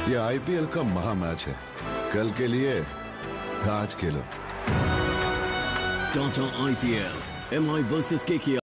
ये आईपीएल का महा मैच है। कल के लिए आज खेलो। Tata IPL MI versus KKR।